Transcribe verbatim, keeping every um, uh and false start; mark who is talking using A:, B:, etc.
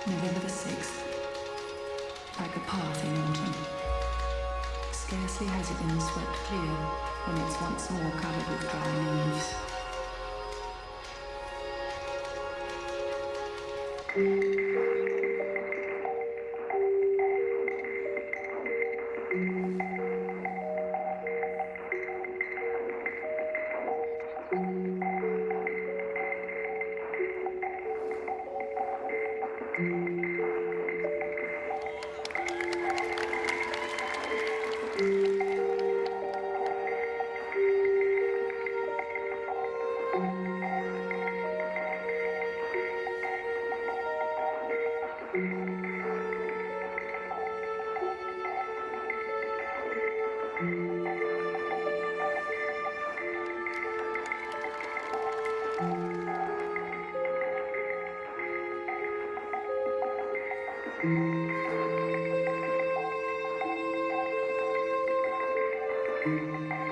A: November the sixth. Like a path in autumn. Scarcely has it been swept clear when it's once more covered with dry leaves. Thank you.